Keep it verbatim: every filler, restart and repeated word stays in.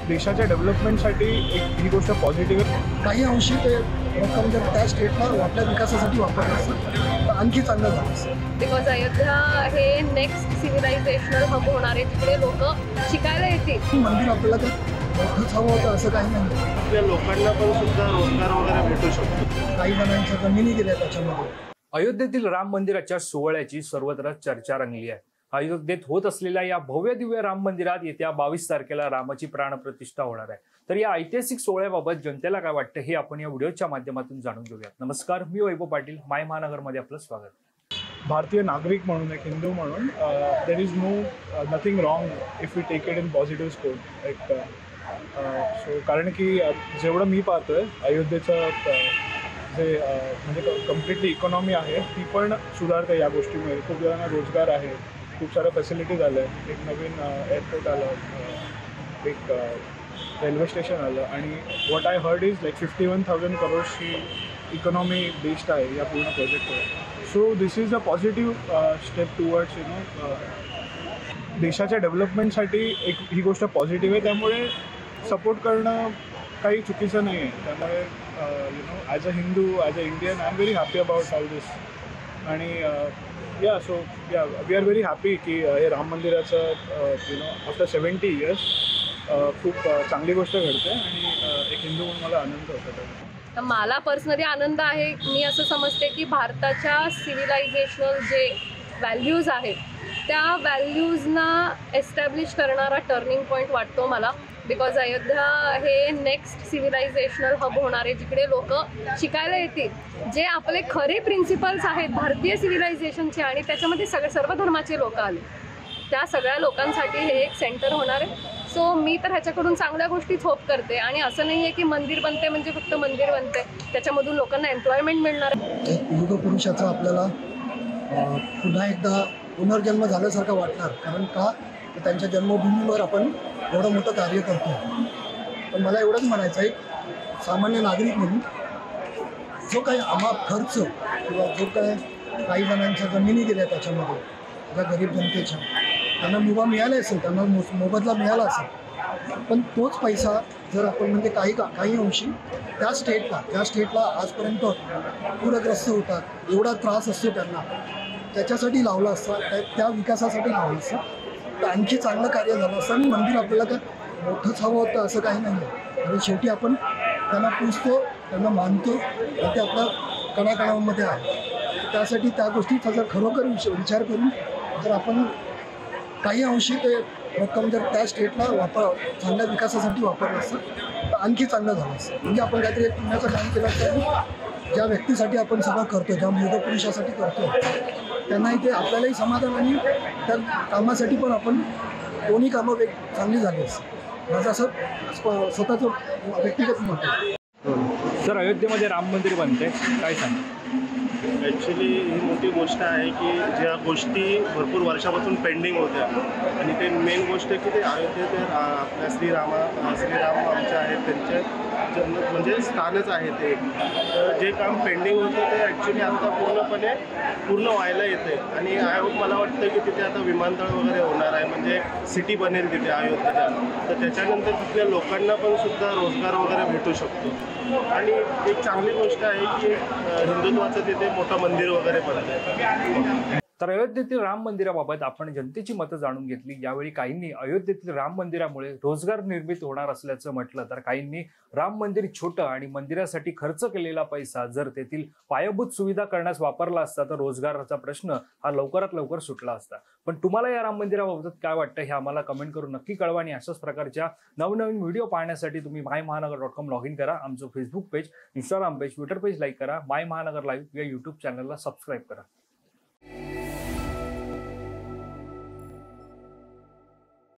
देशाच्या डेव्हलपमेंटसाठी एक ही गोष्ट पॉझिटिव्ह आहे. काही अंशी ते रक्कम जर त्या स्टेटला आपल्या विकासासाठी वापरलं असतं तर आणखी चांगलं झालं असतं. बिकॉज अयोध्या हे नेक्स्ट सिव्हिलायझेशनल हब होणार आहे, तिकडे लोक शिकायला येतील. मंदिर आपल्याला तर मोठंच हवं होतं असं काही नाही. आपल्या लोकांना पण सुद्धा रोजगार वगैरे भेटू शकतो. काही जणांच्या जमिनी दिल्या त्याच्यामध्ये. अयोध्येतील राम मंदिराच्या सोहळ्याची सर्वत्र चर्चा रंगली आहे. अयोध्येत होत असलेल्या या भव्य दिव्य राम मंदिरात येत्या बावीस तारखेला रामाची प्राणप्रतिष्ठा होणार आहे. तर या ऐतिहासिक सोहळ्याबाबत जनतेला काय वाटतं हे आपण या व्हिडिओच्या माध्यमातून जाणून घेऊयात. नमस्कार, मी वैभव पाटील, माय महानगरमध्ये आपलं स्वागत. भारतीय नागरिक म्हणून, एक हिंदू म्हणून, there is no nothing wrong if you take it in positive score. एक सो कारण की जेवढं मी पाहतोय अयोध्येचं जे म्हणजे कम्प्लिटली इकॉनॉमी आहे ती पण सुधारते या गोष्टीमुळे. खूप जणांना रोजगार आहे, खूप साऱ्या फॅसिलिटीज आल्या, एक नवीन एअरपोर्ट आलं, एक रेल्वे स्टेशन आलं आणि what I heard is like fifty one thousand करोड्सची इकॉनॉमी बेस्ड आहे या पूर्ण प्रोजेक्टवर. So this is a positive step towards you know देशाच्या डेव्हलपमेंटसाठी एक ही गोष्ट पॉझिटिव्ह आहे. त्यामुळे सपोर्ट करणं काही चुकीचं नाही आहे. त्यामुळे you know as a Hindu, as a Indian, I am very happy about all this. आणि या सो या वी आर व्हेरी हॅपी की हे राम मंदिराचं you know after seventy years खूप चांगली गोष्ट घडते आणि एक हिंदू म्हणून मला आनंद होतो. मला पर्सनली आनंद आहे. मी असं समजते की भारताच्या सिव्हिलायझेशनल जे व्हॅल्यूज आहेत त्या व्हॅल्यूजना एस्टॅब्लिश करणारा टर्निंग पॉईंट वाटतो मला. बिकॉज अयोध्या हे नेक्स्ट सिव्हिलायझेशनल हब होणार आहे, जिकडे लोक शिकायला येतील. जे आपले खरे प्रिन्सिपल्स आहेत भारतीय सिव्हिलायझेशनचे आणि त्याच्यामध्ये सगळे सर्व धर्माचे लोक आले, त्या सगळ्या लोकांसाठी हे एक सेंटर होणार आहे. सो मी तर ह्याच्याकडून चांगल्या गोष्टीच होप करते. आणि असं नाही आहे की मंदिर बनते म्हणजे फक्त मंदिर बनते, त्याच्यामधून लोकांना एम्प्लॉयमेंट मिळणार आहे. एक युग पुरुषाचा आपल्याला पुन्हा एकदा पुनर्जन्म झाल्यासारखं वाटणार. कारण का तर त्यांच्या जन्मभूमीवर आपण एवढं मोठं कार्य करतो. पण मला एवढंच म्हणायचं आहे, सामान्य नागरिक म्हणून जो काही अमाप खर्च किंवा जो काय काही जणांच्या जमिनी दिल्या त्याच्यामध्ये ज्या गरीब जनतेच्या, त्यांना मुभा मिळाला असेल, त्यांना मो मोबदला मिळाला असेल. पण तोच पैसा जर आपण म्हणजे काही का काही अंशी त्या स्टेटला त्या स्टेटला आजपर्यंत पूरग्रस्त होतात, एवढा त्रास असतो त्यांना, त्याच्यासाठी लावला असता, त्या त्या विकासासाठी लावलं असतं तर आणखी चांगलं कार्य झालं असतं. आणि मंदिर आपल्याला काय मोठंच हवं होतं असं काही नाही आहे. आणि शेवटी आपण त्यांना पूजतो, त्यांना मानतो, ते आपल्या कणाकणामध्ये आहे. त्यासाठी त्या गोष्टीचा जर खरोखर विचार करून जर आपण काही अंशी ते रक्कम जर त्या स्टेटला वापर चांगल्या विकासासाठी वापरलं असतं तर आणखी चांगलं झालं असतं. म्हणजे आपण काहीतरी एक पुण्याचं काम केलं असतं. ज्या व्यक्तीसाठी आपण सगळं करतो, ज्या युग पुरुषासाठी करतो, त्यांनाही ते आपल्यालाही समाधान आणि त्या कामासाठी पण आपण दोन्ही कामं वेग चांगली झाली असतं. माझं असं स्वतःचं व्यक्तिगत मत आहे. सर, अयोध्येमध्ये राम मंदिर बनते, काय सांग? ॲक्च्युली ही मोठी गोष्ट आहे की ज्या गोष्टी भरपूर वर्षापासून पेंडिंग होत्या आणि ते मेन गोष्ट आहे की ते अयोध्येत आपल्या श्रीरामा श्रीराम आमचे आहेत, त्यांचे जन्म म्हणजे स्थानच आहे ते. तर जे काम पेंडिंग होतं ते ॲक्च्युली आता पूर्णपणे पूर्ण व्हायला येते. आणि आय होप मला वाटतं की तिथे आता विमानतळ वगैरे होणार आहे, म्हणजे सिटी बनेल तिथे अयोध्येला. तर त्याच्यानंतर तिथल्या लोकांना पण सुद्धा रोजगार वगैरे भेटू शकतो. आणि एक चांगली गोष्ट आहे की हिंदुत्वाचं तिथे मोठं मंदिर वगैरे बनतं. तर अयोध्येतील राम मंदिराबाबत आपण जनतेची मतं जाणून घेतली. यावेळी काहींनी अयोध्येतील राम मंदिरामुळे रोजगार निर्मित होणार असल्याचं म्हटलं, तर काहींनी राम मंदिर छोटं आणि मंदिरासाठी खर्च केलेला पैसा जर तेथील पायाभूत सुविधा करण्यास वापरला असता तर रोजगाराचा प्रश्न हा लवकरात लवकर सुटला असता. पण तुम्हाला या राम मंदिराबाबत काय वाटतं हे आम्हाला कमेंट करून नक्की कळवा. आणि अशाच प्रकारच्या नवनवीन व्हिडिओ पाहण्यासाठी तुम्ही माय महानगर डॉट कॉम लॉग इन करा. आमचं Facebook page, Instagram page, Twitter page like करा. माय महानगर लाईव्ह या यूट्यूब चॅनलला सबस्क्राईब करा.